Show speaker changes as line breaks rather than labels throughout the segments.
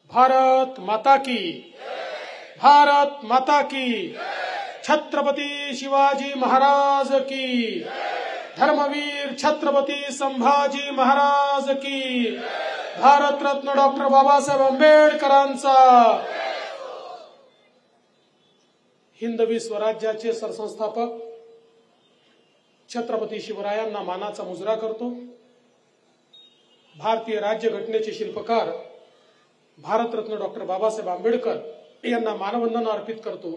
भारत माता की, भारत माता की, छत्रपती शिवाजी महाराज की, धर्मवीर छत्रपती संभाजी महाराज की, भारत रत्न डॉक्टर बाबासाहेब आंबेडकरांचा, हिंदवी स्वराज्याचे सरसंस्थापक छत्रपती शिवरायांना मानाचा मुजरा करतो। भारतीय राज्यघटनेचे शिल्पकार भारतरत्न डॉक्टर बाबासाहेब आंबेडकर यांना मानवंदना अर्पित करतो।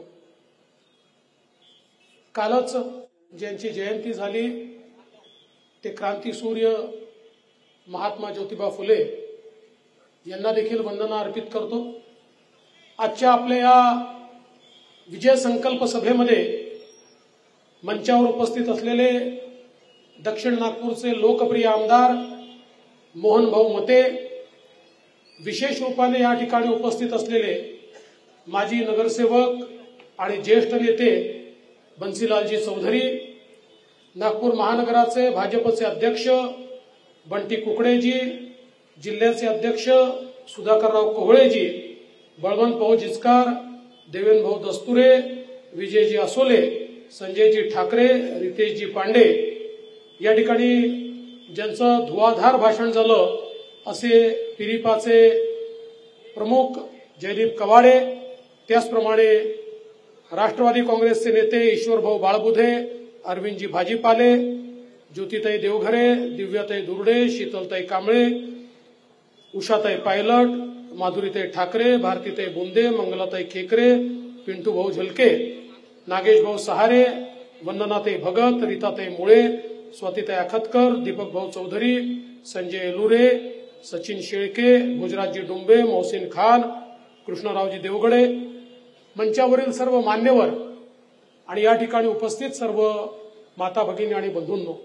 कालच ज्यांची जयंती झाली ते क्रांतीसूर्य महात्मा ज्योतिबा फुले यांना देखील वंदना अर्पित करतो। आजच्या आपल्या या विजय संकल्प सभेमध्ये मंचावर उपस्थित असलेले दक्षिण नागपूरचे लोकप्रिय आमदार मोहन भाऊ मते, विशेष रूपाने या ठिकाणी उपस्थित असलेले माजी नगरसेवक आणि ज्येष्ठ नेते बंसीलालजी चौधरी, नागपूर महानगराचे भाजपचे अध्यक्ष बंटी कुकडेजी, जिल्ह्याचे अध्यक्ष सुधाकरराव कोहळेजी, बळवंत भाऊ जिचकार, देवेंद्र भाऊ दस्तुरे, विजयजी असोले, संजयजी ठाकरे, रितेशजी पांडे, या ठिकाणी ज्यांचं धुवाधार भाषण झालं असे पिरिपाचे प्रमुख जयदीप कवाडे, त्याचप्रमाणे राष्ट्रवादी काँग्रेसचे नेते ईश्वरभाऊ बाळबुधे, अरविंदजी भाजीपाले, ज्योतिताई देवघरे, दिव्याताई दुर्डे, शीतलताई कांबळे, उषाताई पायलट, माधुरीताई ठाकरे, भारतीताई बोंदे, मंगलाताई खेकरे, पिंटू भाऊ झलके, नागेश भाऊ सहारे, वंदनाताई भगत, रीताताई मुळे, स्वातीताई अखतकर, दीपक भाऊ चौधरी, संजय एलुरे, सचिन शेळके, गुजरातजी डुंबे, मोहसिन खान, कृष्णरावजी देवगडे, मंचावरील सर्व मान्यवर आणि या ठिकाणी उपस्थित सर्व माता भगिनी आणि बंधूंनो,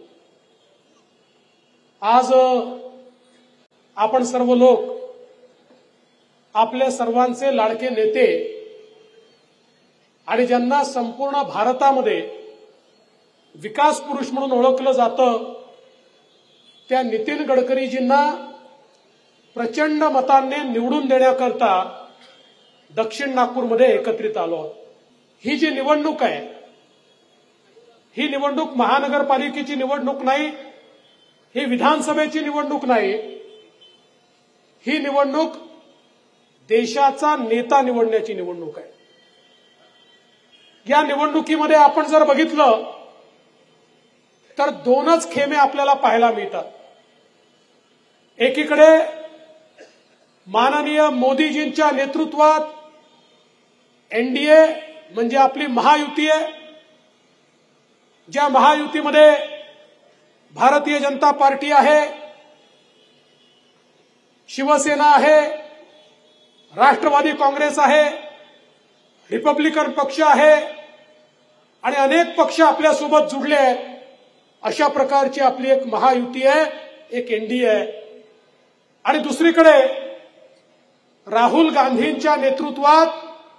आज आपण सर्व लोक आपल्या सर्वांचे लाडके नेते आणि ज्यांना संपूर्ण भारतामध्ये विकास पुरुष म्हणून ओळखलं जातं त्या नितीन गडकरीजींना प्रचंड मतांनी निवडून देण्याकरता दक्षिण नागपूरमध्ये एकत्रित आलो आहोत। ही जी निवडणूक आहे, ही निवडणूक महानगरपालिकेची निवडणूक नाही, ही विधानसभेची निवडणूक नाही, ही निवडणूक देशाचा नेता निवडण्याची निवडणूक आहे। या निवडणुकीमध्ये आपण जर बघितलं तर दोनच खेमे आपल्याला पाहायला मिळतात। एकीकडे माननीय मोदीजींच्या नेतृत्वात एनडीए म्हणजे आपली महायुती आहे, ज्या महायुतीमध्ये भारतीय जनता पार्टी आहे, शिवसेना आहे, राष्ट्रवादी काँग्रेस आहे, रिपब्लिकन पक्ष आहे आणि अनेक पक्ष आपल्यासोबत जुडले आहेत। अशा प्रकारची आपली एक महायुती आहे, एक एनडीए आहे। आणि दुसरीकडे राहुल गांधींच्या नेतृत्वात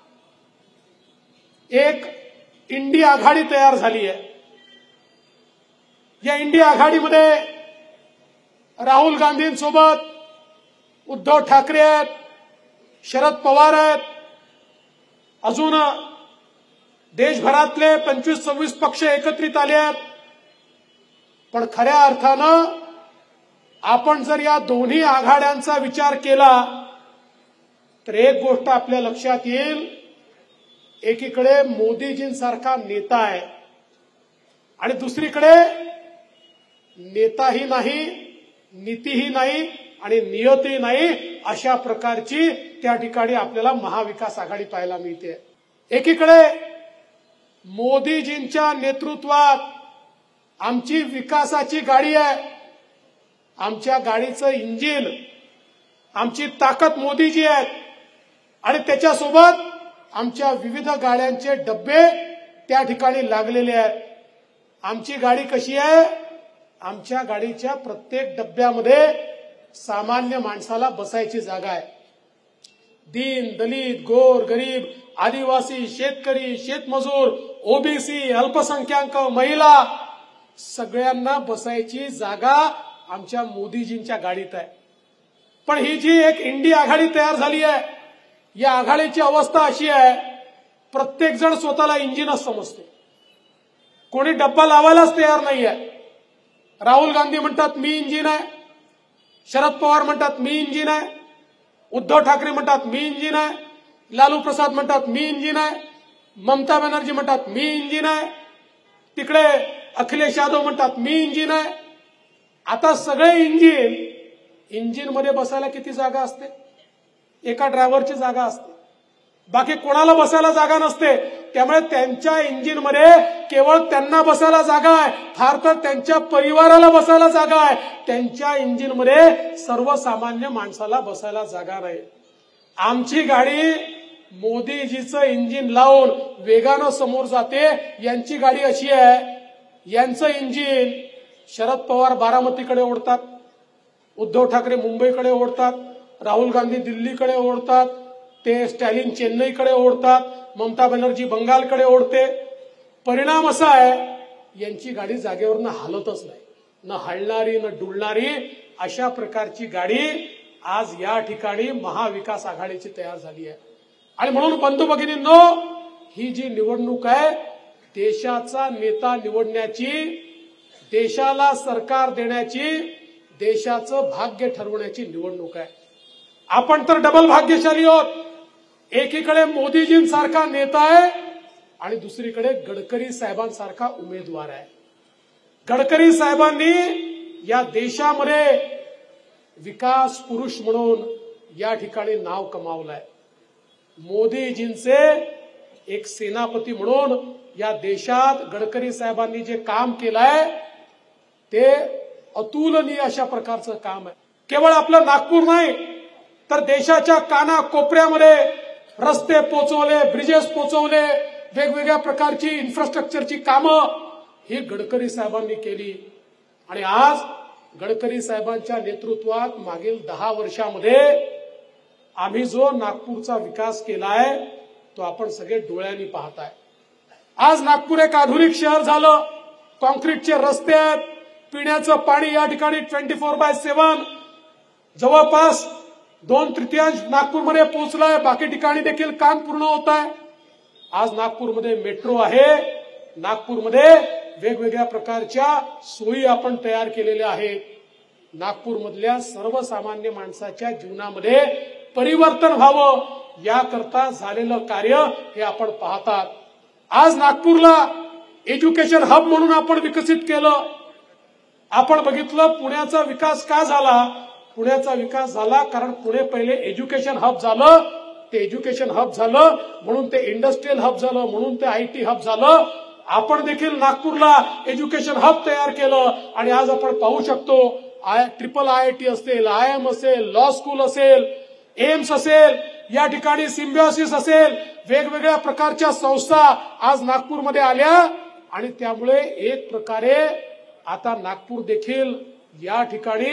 एक इंडिया आघाडी तयार झाली आहे। या इंडिया आघाडीमध्ये राहुल गांधींसोबत उद्धव ठाकरे आहेत, शरद पवार आहेत, अजून देशभरातले 25-26 पक्ष एकत्रित आले आहेत। पण खऱ्या अर्थानं आपण जर या दोन्ही आघाड्यांचा विचार केला तर एक गोष्ट आपल्या लक्षात येईल, एकीकडे मोदीजींसारखा नेता आहे आणि दुसरीकडे नेताही नाही, नीतीही नाही आणि नियतही नाही, अशा प्रकारची त्या ठिकाणी आपल्याला महाविकास आघाडी पाहायला मिळते। एकीकडे मोदीजींच्या नेतृत्वात आमची विकासाची गाडी आहे, आमच्या गाडीचं इंजिन, आमची ताकद मोदीजी आहेत आणि त्याच्यासोबत आमच्या विविध गाड्यांचे डब्बे त्या ठिकाणी लागलेले आहेत। आमची गाडी कशी आहे? आमच्या गाडीच्या प्रत्येक डब्यामध्ये सामान्य माणसाला बसायची जागा आहे। दीन दलित गोर गरीब आदिवासी शेतकरी शेतमजूर ओबीसी अल्पसंख्याक महिला सगळ्यांना बसायची जागा आमच्या मोदीजींच्या गाडीत आहे। पण ही जी एक इंडिया आघाडी तयार झाली आहे या आघाडीची अवस्था अशी आहे, प्रत्येक जण स्वतःला इंजिनच समजतो, कोणी डब्बा लावायलाच तयार नाही आहे. राहुल गांधी म्हणतात मी इंजिन आहे, शरद पवार म्हणतात मी इंजिन आहे, उद्धव ठाकरे म्हणतात मी इंजिन आहे, लालू प्रसाद म्हणतात मी इंजिन आहे, ममता बॅनर्जी म्हणतात मी इंजिन आहे, तिकडे अखिलेश यादव म्हणतात मी इंजिन आहे. आता सगळे इंजिन मध्ये बसायला किती जागा असते? एका ड्रायव्हरची जागा असते, बाकी कोणाला बसायला जागा नसते. त्यामुळे त्यांच्या इंजिनमध्ये केवळ त्यांना बसायला जागा आहे, फार तर त्यांच्या परिवाराला बसायला जागा आहे. त्यांच्या इंजिनमध्ये सर्वसामान्य माणसाला बसायला जागा नाही. आमची गाडी मोदीजीचं इंजिन लावून वेगानं समोर जाते. यांची गाडी अशी आहे, यांचं इंजिन शरद पवार बारामतीकडे ओढतात, उद्धव ठाकरे मुंबईकडे ओढतात, राहुल गांधी दिल्लीकडे ओढतात, ते स्टॅलिन चेन्नईकडे ओढतात, ममता बॅनर्जी बंगालकडे ओढते. परिणाम असा आहे, यांची गाडी जागेवरनं हालतच नाही, न हलणारी न डुलणारी अशा प्रकारची गाडी आज या ठिकाणी महाविकास आघाडीची तयार झाली आहे. आणि म्हणून बंधू भगिनींनो, ही जी निवडणूक आहे देशाचा नेता निवडण्याची, देशाला सरकार देण्याची, देशाचं भाग्य ठरवण्याची निवडणूक आहे. आपण तर डबल भाग्यशाली आहोत. एकीकडे मोदीजींसारखा नेता आहे आणि दुसरीकडे गडकरी साहेबांसारखा उमेदवार आहे. गडकरी साहेबांनी या देशामध्ये विकास पुरुष म्हणून या ठिकाणी नाव कमावलंय. मोदीजींचे एक सेनापती म्हणून या देशात गडकरी साहेबांनी जे काम केलंय ते अतुलनीय अशा प्रकारचं काम आहे. केवळ आपलं नागपूर नाही तर देशाच्या काना कोपऱ्यामध्ये रस्ते पोचवले, ब्रिजेस पोचवले, वेगवेगळ्या प्रकारची इन्फ्रास्ट्रक्चरची कामं ही गडकरी साहेबांनी केली. आणि आज गडकरी साहेबांच्या नेतृत्वात मागील 10 वर्षामध्ये आम्ही जो नागपूरचा विकास केलाय तो आपण सगळे डोळ्यांनी पाहताय. आज नागपूर एक आधुनिक शहर झालं. कॉन्क्रीटचे रस्ते आहेत, पिण्याचं पाणी या ठिकाणी 24/7 जवळपास 2/3 नागपूरमध्ये पोहोचलंय. बाकी ठिकाणी देखील काम पूर्ण होत आहे. आज नागपूरमध्ये मेट्रो आहे, नागपूरमध्ये वेगवेगळ्या प्रकारच्या सोयी आपण तयार केलेल्या आहेत. नागपूरमधल्या सर्वसामान्य माणसाच्या जीवनामध्ये परिवर्तन व्हावं याकरता झालेलं कार्य हे आपण पाहतात. आज नागपूरला एज्युकेशन हब म्हणून आपण विकसित केलं. आपण बघितलं पुण्याचा विकास का झाला. पुण्याचा विकास झाला कारण पुणे पहिले एज्युकेशन हब झालं. ते एज्युकेशन हब झालं म्हणून ते इंडस्ट्रियल हब झालं, म्हणून ते IT हब झालं. आपण देखील नागपूरला एज्युकेशन हब तयार केलं आणि आज आपण पाहू शकतो IIT असेल, IIM असेल, लॉ स्कूल असेल, एम्स असेल, या ठिकाणी सिम्बियोसिस असेल, वेगवेगळ्या प्रकारच्या संस्था आज नागपूरमध्ये आल्या. आणि त्यामुळे एक प्रकारे आता नागपूर देखील या ठिकाणी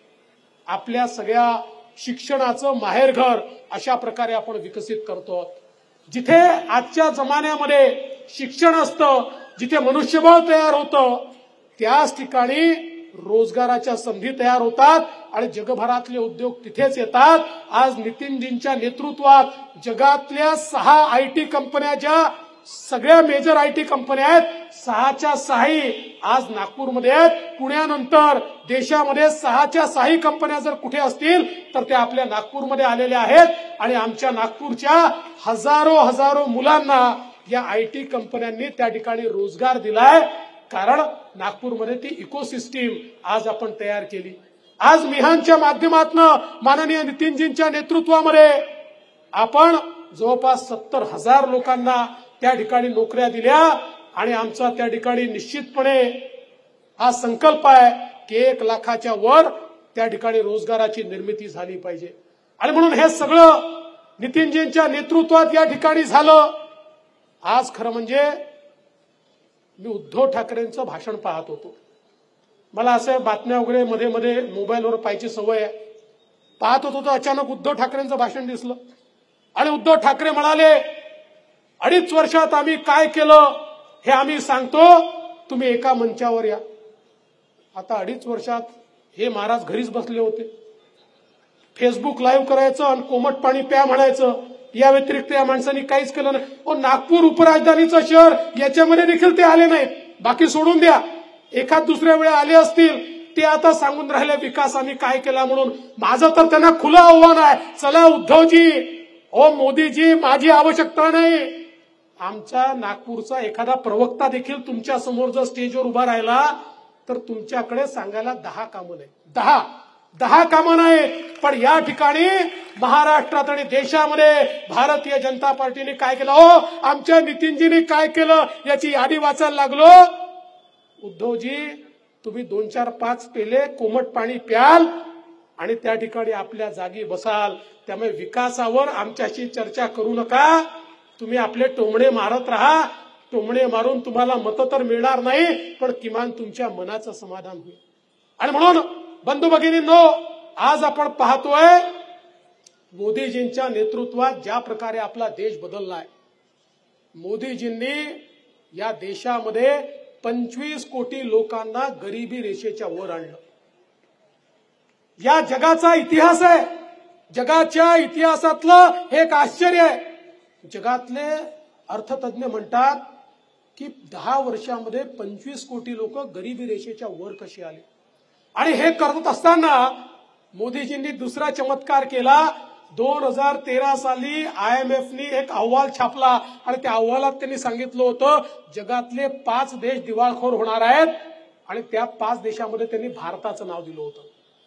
आपल्या सगळ्या शिक्षणाचं माहेरघर अशा प्रकारे आपण विकसित करतो. जिथे आजच्या जमान्यामध्ये शिक्षण असतं, जिथे मनुष्यबळ तयार होतं, त्याच ठिकाणी रोजगाराच्या संधी तयार होतात आणि जगभरातले उद्योग तिथेच येतात. आज नितीनजींच्या नेतृत्वात जगातल्या 6 IT कंपन्या, ज्या सगळ्या मेजर IT कंपन्या आहेत, 6च्या 6 आज नागपूरमध्ये आहेत. पुण्यानंतर देशामध्ये 6च्या 6 कंपन्या जर कुठे असतील तर त्या आपल्या नागपूरमध्ये आलेल्या आहेत. आणि आमच्या नागपूरच्या हजारो मुलांना या IT कंपन्यांनी त्या ठिकाणी रोजगार दिलाय. कारण नागपूरमध्ये ती इकोसिस्टीम आज आपण तयार केली. आज मिहानच्या माध्यमातून माननीय नितीनजींच्या नेतृत्वामध्ये आपण जवळपास 70,000 लोकांना त्या ठिकाणी नोकऱ्या दिल्या. आणि आमचा त्या ठिकाणी निश्चितपणे हा संकल्प आहे की 1 लाखाच्या वर त्या ठिकाणी रोजगाराची निर्मिती झाली पाहिजे. आणि म्हणून हे सगळं नितीनजींच्या नेतृत्वात या ठिकाणी झालं. आज खरं म्हणजे मी उद्धव ठाकरेंचं भाषण पाहत होतो. मला असं बातम्या वगैरे मध्ये मध्ये मोबाईलवर पाहायची सवय आहे. पाहत होतो तर अचानक उद्धव ठाकरेंचं भाषण दिसलं आणि उद्धव ठाकरे म्हणाले 2.5 वर्षात आम्ही काय केलं हे आम्ही सांगतो, तुम्ही एका मंचावर या. आता 2.5 वर्षात हे महाराज घरीच बसले होते. फेसबुक लाईव्ह करायचं आणि कोमट पाणी प्या म्हणायचं, या व्यतिरिक्त या माणसांनी काहीच केलं नाही. नागपूर उपराजधानीचं शहर याच्यामध्ये देखील ते आले नाहीत. बाकी सोडून द्या, एखाद दुसऱ्या वेळा आले असतील. ते आता सांगून राहिले विकास आम्ही काय केला म्हणून. माझं तर त्यांना खुलं आव्हान आहे, चला उद्धवजी, ओ मोदीजी, माझी आवश्यकता नाही. आमचा नागपूरचा एखादा प्रवक्ता देखील तुमच्या समोर जर स्टेजवर उभा राहिला तर तुमच्याकडे सांगायला 10 कामं नाही. 10 कामं नाही. पण या ठिकाणी महाराष्ट्रात आणि देशामध्ये भारतीय जनता पार्टीने काय केलं, आमच्या नितीनजींनी काय केलं याची यादी वाचायला लागलो. उद्धवजी, तुम्ही 2-4-5 पेले कोमट पाणी प्याल आणि त्या ठिकाणी आपल्या जागी बसाल. त्यामुळे विकासावर आमच्याशी चर्चा करू नका. तुम्ही आपले टोमणे मारत राहा. टोमणे मारून तुम्हाला मतं तर मिळणार नाही, पण किमान तुमच्या मनाचं समाधान होईल. आणि म्हणून बंधू भगिनींनो, आज आपण पाहतोय मोदीजींच्या नेतृत्वात ज्या प्रकारे आपला देश बदललाय. मोदीजींनी या देशामध्ये 25 कोटी लोकांना गरिबी रेषेच्या वर आणलं. या जगाचा इतिहास आहे. जगाच्या इतिहासातलं हे एक आश्चर्य आहे. जगातले अर्थतज्ञ म्हणतात की 10 वर्षामध्ये 25 कोटी लोक गरिबी रेषेच्या वर कशी आले. आणि हे करत असताना मोदीजींनी दुसरा चमत्कार केला. 2013 साली IMFनी एक अहवाल छापला आणि त्या अहवालात त्यांनी सांगितलं होतं जगातले 5 देश दिवाळखोर होणार आहेत आणि त्या 5 देशामध्ये त्यांनी भारताचं नाव दिलं होतं.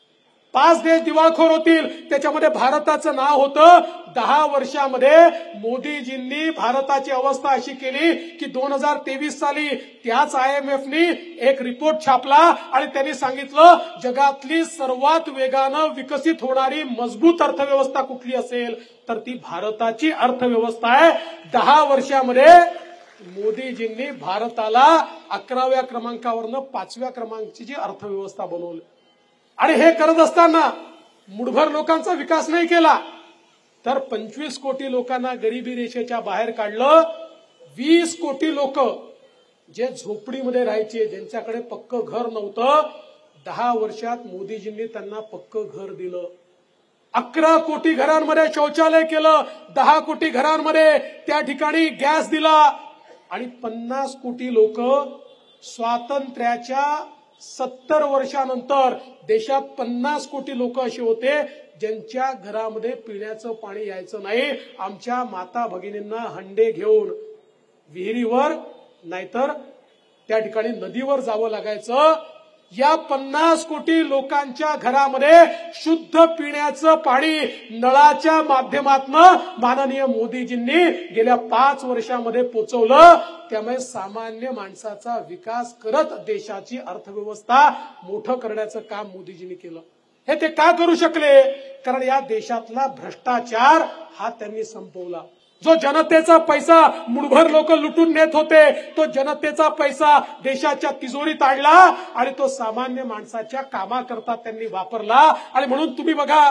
5 देश दिवाळखोर होतील, त्याच्यामध्ये भारताचं नाव होतं. 10 वर्षामध्ये मोदीजींनी भारताची अवस्था अशी केली की 2023 साली त्याच IMFनी एक रिपोर्ट छापला आणि त्यांनी सांगितलं जगातली सर्वात वेगानं विकसित होणारी मजबूत अर्थव्यवस्था कुठली असेल तर ती भारताची अर्थव्यवस्था आहे. 10 वर्षामध्ये मोदीजींनी भारताला 11व्या क्रमांकावरनं 5व्या क्रमांकाची अर्थव्यवस्था बनवली. आणि हे करत असताना मुठभर लोकांचा विकास नाही केला तर 25 कोटी लोकांना गरिबी रेषेच्या बाहेर काढलं. 20 कोटी लोक जे झोपडीमध्ये राहायचे, ज्यांच्याकडे पक्क घर नव्हतं, 10 वर्षात मोदीजींनी त्यांना पक्क घर दिलं. 11 कोटी घरांमध्ये शौचालय केलं. 10 कोटी घरांमध्ये त्या ठिकाणी गॅस दिला. आणि 50 कोटी लोक स्वातंत्र्याच्या 70 वर्षानंतर देशात 50 कोटी लोक असे होते ज्यांच्या घरामध्ये पिण्याचं पाणी यायचं नाही. आमच्या माता भगिनींना हंडे घेऊन विहिरीवर नाहीतर त्या ठिकाणी नदीवर जावं लागायचं. या 50 कोटी लोकांच्या घरामध्ये शुद्ध पिण्याचं पाणी नळाच्या माध्यमातून माननीय मोदीजींनी गेल्या 5 वर्षामध्ये पोहोचवलं. त्यामुळे सामान्य माणसाचा विकास करत देशाची अर्थव्यवस्था मोठं करण्याचं काम मोदीजींनी केलं. हे ते का करू शकले? कारण या देशातला भ्रष्टाचार हा त्यांनी संपवला. जो जनतेचा पैसा मुठभर लोक लुटून नेत होते तो जनतेचा पैसा देशाच्या तिजोरीत आणला आणि तो सामान्य माणसाच्या कामाकरता त्यांनी वापरला. आणि म्हणून तुम्ही बघा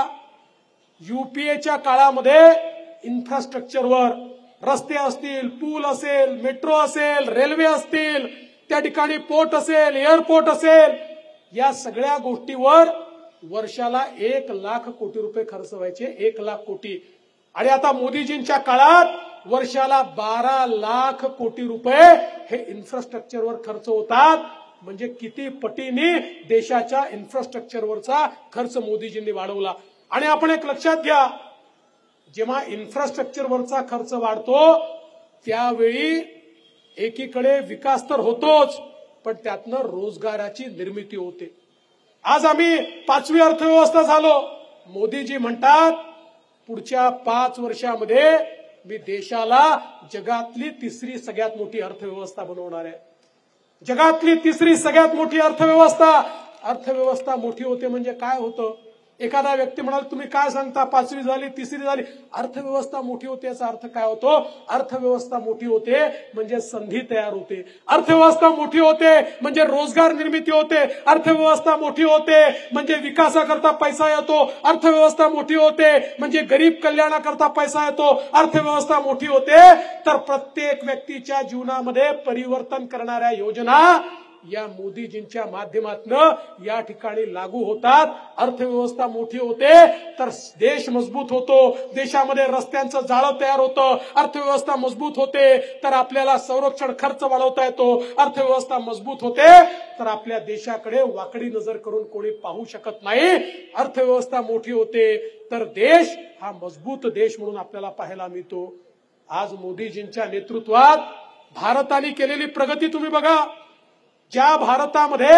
UPAच्या काळामध्ये इन्फ्रास्ट्रक्चरवर रस्ते असतील, पूल असेल, मेट्रो असेल, रेल्वे असतील, त्या ठिकाणी पोर्ट असेल, एअरपोर्ट असेल, या सगळ्या गोष्टीवर वर्षाला 1 लाख कोटी रुपये खर्च व्हायचे. 1 लाख कोटी. आणि आता मोदीजींच्या काळात वर्षाला 12 लाख कोटी रुपये हे इन्फ्रास्ट्रक्चरवर खर्च होतात. म्हणजे किती पटीने देशाच्या इन्फ्रास्ट्रक्चरवरचा खर्च मोदीजींनी वाढवला. आणि आपण एक लक्षात घ्या, जेव्हा इन्फ्रास्ट्रक्चरवरचा खर्च वाढतो त्यावेळी एकीकडे विकास तर होतोच पण त्यातनं रोजगाराची निर्मिती होते. आज आम्ही 5वी अर्थव्यवस्था झालो. मोदीजी म्हणतात पुढच्या 5 वर्षामध्ये मी देशाला जगातली 3री सगळ्यात मोठी अर्थव्यवस्था बनवणार आहे. जगातली 3री सगळ्यात मोठी अर्थव्यवस्था. अर्थव्यवस्था मोठी होते म्हणजे काय होतं? एखादा व्यक्ती म्हणाल तुम्ही काय सांगता 5वी झाली 3री झाली, अर्थव्यवस्था मोठी होते याचा अर्थ काय होतो? अर्थव्यवस्था मोठी होते म्हणजे संधी तयार होते. अर्थव्यवस्था मोठी होते म्हणजे रोजगार निर्मिती होते. अर्थव्यवस्था मोठी होते म्हणजे विकासाकरता पैसा येतो. अर्थव्यवस्था मोठी होते म्हणजे गरीब कल्याणाकरता पैसा येतो. अर्थव्यवस्था मोठी होते तर प्रत्येक व्यक्तीच्या जीवनामध्ये परिवर्तन करणाऱ्या योजना या मोदीजींच्या माध्यमातून या ठिकाणी लागू होतात. अर्थव्यवस्था मोठी होते तर देश मजबूत होतो, देशामध्ये रस्त्यांचं जाळं तयार होतं. अर्थव्यवस्था मजबूत होते तर आपल्याला संरक्षण खर्च वाढवता येतो. अर्थव्यवस्था मजबूत होते तर आपल्या देशाकडे वाकडी नजर करून कोणी पाहू शकत नाही. अर्थव्यवस्था मोठी होते तर देश हा मजबूत देश म्हणून आपल्याला पाहायला मिळतो. आज मोदीजींच्या नेतृत्वात भारताने केलेली प्रगती तुम्ही बघा. ज्या भारतामध्ये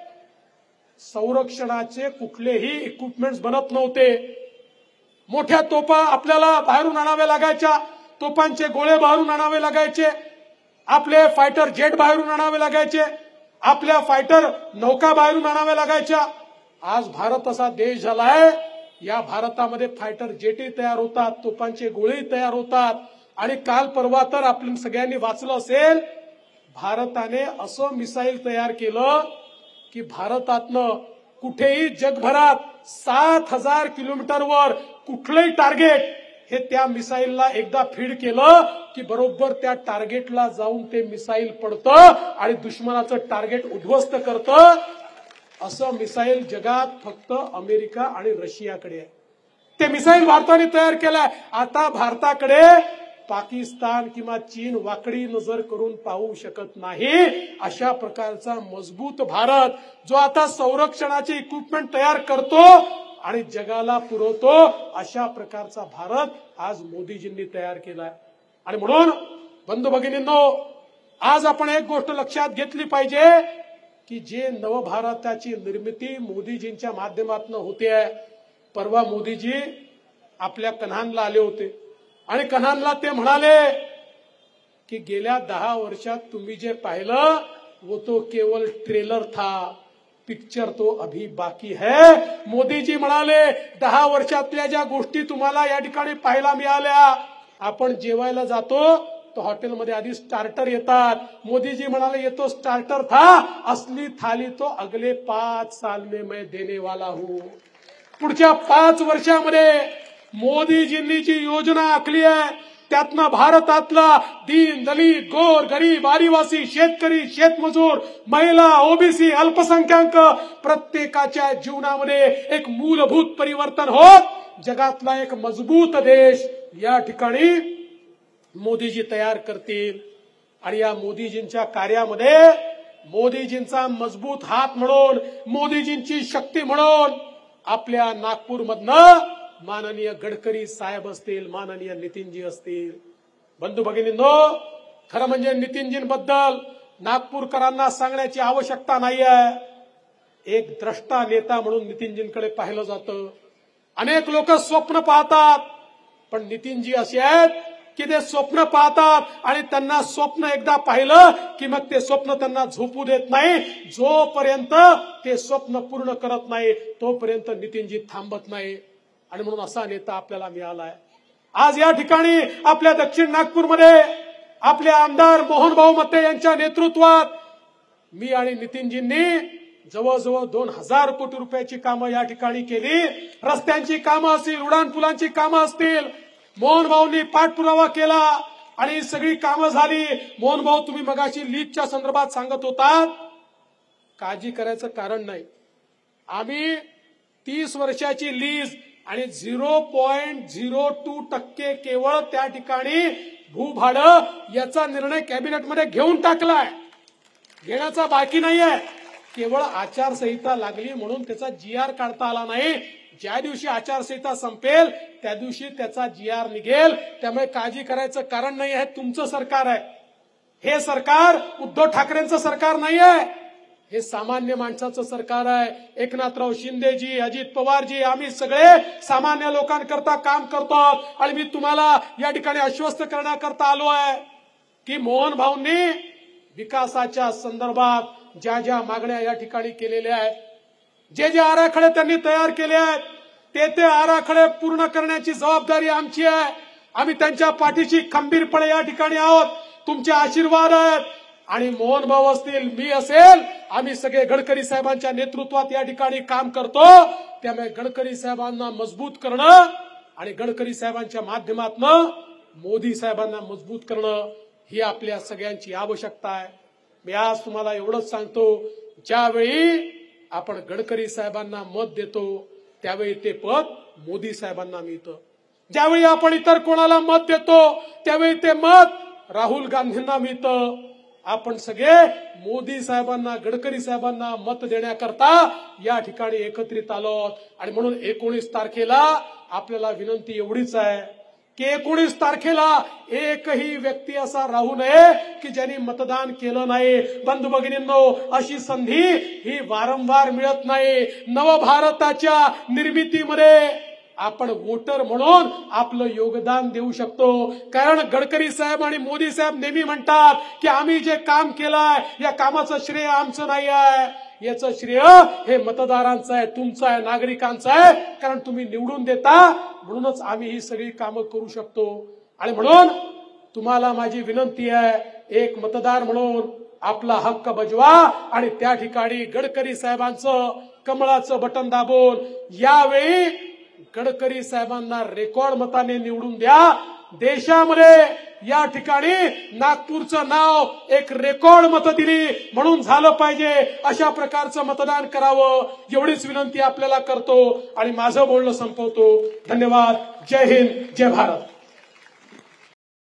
संरक्षणाचे कुठलेही इक्विपमेंट्स बनत नव्हते, मोठ्या तोफा आपल्याला बाहेरून आणाव्या लागायच्या, तोफांचे गोळे बाहेरून आणावे लागायचे, आपले फायटर जेट बाहेरून आणावे लागायचे, आपल्या फायटर नौका बाहेरून आणाव्या लागायच्या. आज भारत असा देश झालाय, या भारतामध्ये फायटर जेटही तयार होतात, तोफांचे गोळेही तयार होतात. आणि काल परवा तर आपण सगळ्यांनी वाचलं असेल, भारताने असं मिसाईल तयार केलं की भारतातनं कुठेही जगभरात 7,000 किलोमीटरवर कुठलंही टार्गेट हे त्या मिसाईलला एकदा फीड केलं की बरोबर त्या टार्गेटला जाऊन ते मिसाईल पडतं आणि दुश्मनाचं टार्गेट उद्ध्वस्त करतं. असं मिसाईल जगात फक्त अमेरिका आणि रशियाकडे आहे. ते मिसाईल भारताने तयार केलंय. आता भारताकडे पाकिस्तान किंवा चीन वाकडी नजर करून पाहू शकत नाही. अशा प्रकारचा मजबूत भारत जो आता संरक्षणाचे इक्विपमेंट तयार करतो आणि जगाला पुरवतो, अशा प्रकारचा भारत आज मोदीजींनी तयार केलाय. आणि म्हणून बंधू भगिनींनो, आज आपण एक गोष्ट लक्षात घेतली पाहिजे की जे नवभारताची निर्मिती मोदीजींच्या माध्यमातून होते. परवा मोदीजी आपल्या कन्हानला आले होते आणि कन्हानला ते म्हणाले की गेल्या 10 वर्षात तुम्ही जे पाहिलं वो तो केवल ट्रेलर था, पिक्चर तो अभी बाकी है. मोदीजी म्हणाले 10 वर्षातल्या ज्या गोष्टी तुम्हाला या ठिकाणी पाहायला मिळाल्या, आपण जेवायला जातो तो हॉटेलमध्ये आधी स्टार्टर येतात. मोदीजी म्हणाले ये तो स्टार्टर था, असली थाली तो अगले 5 साल में मैं देने वाला हूं. पुढच्या 5 वर्षामध्ये मोदीजींनी जी योजना आखली आहे त्यातनं भारतातला दीन दलित गोर गरीब आदिवासी शेतकरी शेतमजूर महिला ओबीसी अल्पसंख्याक प्रत्येकाच्या जीवनामध्ये एक मूलभूत परिवर्तन होत जगातला एक मजबूत देश या ठिकाणी मोदीजी तयार करतील. आणि या मोदीजींच्या कार्यामध्ये मोदीजींचा मजबूत हात म्हणून, मोदीजींची शक्ती म्हणून आपल्या नागपूरमधनं माननीय गडकरी साहेब असतील, माननीय नितीनजी असतील. बंधू भगिनींनो, खरं म्हणजे नितीनजींबद्दल नागपूरकरांना सांगण्याची आवश्यकता नाहीये. एक द्रष्टा नेता म्हणून नितीनजींकडे पाहिलं जातं. अनेक लोक स्वप्न पाहतात, पण नितीनजी असे आहेत की ते स्वप्न पाहतात आणि त्यांना स्वप्न एकदा पाहिलं की मग ते स्वप्न त्यांना झोपू देत नाही. जोपर्यंत ते स्वप्न पूर्ण करत नाही तोपर्यंत नितीनजी थांबत नाही. आणि म्हणून असा नेता आपल्याला मिळालाय. आज या ठिकाणी आपल्या दक्षिण नागपूरमध्ये आपले आमदार मोहनभाऊ मते यांच्या नेतृत्वात मी आणि नितीनजींनी जवळजवळ 2,000 कोटी रुपयाची कामं या ठिकाणी केली. रस्त्यांची कामं असतील, उड्डाणपुलांची कामं असतील, मोहनभाऊंनी पाठपुरावा केला आणि सगळी कामं झाली. मोहनभाऊ, तुम्ही मगाशी लीजच्या संदर्भात सांगत होतात, काळजी करायचं कारण नाही. आम्ही 30 वर्षाची लीज आणि 0.02% केवळ त्या ठिकाणी भूभाडं याचा निर्णय कॅबिनेटमध्ये घेऊन टाकलाय. घेण्याचा बाकी नाहीये. केवळ आचारसंहिता लागली म्हणून त्याचा GR काढता आला नाही. ज्या दिवशी आचारसंहिता संपेल त्या दिवशी त्याचा GR निघेल. त्यामुळे काळजी करायचं कारण नाही. हे तुमचं सरकार आहे. हे सरकार उद्धव ठाकरेंचं सरकार नाहीये. हे सामान्य माणसाचं सरकार आहे. एकनाथराव शिंदेजी, अजित पवारजी, आम्ही सगळे सामान्य लोकांकरता काम करतो. आणि मी तुम्हाला या ठिकाणी आश्वस्त करण्याकरता आलो आहे की मोहन भाऊंनी विकासाच्या संदर्भात ज्या ज्या मागण्या या ठिकाणी केलेल्या आहेत, जे जे आराखडे त्यांनी तयार केले आहेत, ते आराखडे पूर्ण करण्याची जबाबदारी आमची आहे. आम्ही त्यांच्या पाठीशी खंबीरपणे या ठिकाणी आहोत. तुमचे आशीर्वाद आहेत. आणि मोहन भाऊ असतील, मी असेल, आम्ही सगळे गडकरी साहेबांच्या नेतृत्वात या ठिकाणी काम करतो. त्यामुळे गडकरी साहेबांना मजबूत करणं आणि गडकरी साहेबांच्या माध्यमातून मोदी साहेबांना मजबूत करणं ही आपल्या सगळ्यांची आवश्यकता आहे. मी आज तुम्हाला एवढंच सांगतो, ज्यावेळी आपण गडकरी साहेबांना मत देतो त्यावेळी ते पद मोदी साहेबांना मिळतं. ज्यावेळी आपण इतर कोणाला मत देतो त्यावेळी ते मत राहुल गांधींना मिळतं. आपण सगळे मोदी साहेबांना, गडकरी साहेबांना मत देण्याकरता या ठिकाणी एकत्रित आलो आणि म्हणून 19 तारखेला आपल्याला विनंती एवढीच आहे की 19 तारखेला एकही व्यक्ती असा राहू नये की ज्यांनी मतदान केलं नाही. बंधू भगिनींनो, अशी संधी ही वारंवार मिळत नाही. नवभारताच्या निर्मितीमध्ये आपण वोटर म्हणून आपलं योगदान देऊ शकतो. कारण गडकरी साहेब आणि मोदी साहेब नेहमी म्हणतात की आम्ही जे काम केलंय या कामाचं श्रेय आमचं नाही आहे, याचं श्रेय हे मतदारांचं आहे, तुमचं आहे, नागरिकांचं आहे. कारण तुम्ही निवडून देता म्हणूनच आम्ही ही सगळी कामं करू शकतो. आणि म्हणून तुम्हाला माझी विनंती आहे, एक मतदार म्हणून आपला हक्क बजवा आणि त्या ठिकाणी गडकरी साहेबांचं कमळाचं बटन दाबून यावेळी गडकरी साहेबांना रेकॉर्ड मताने निवडून द्या. देशामध्ये या ठिकाणी नागपूरचं नाव एक रेकॉर्ड मतं दिली म्हणून झालं पाहिजे, अशा प्रकारचं मतदान करावं एवढीच विनंती आपल्याला करतो आणि माझं बोलणं संपवतो. धन्यवाद. जय हिंद, जय भारत.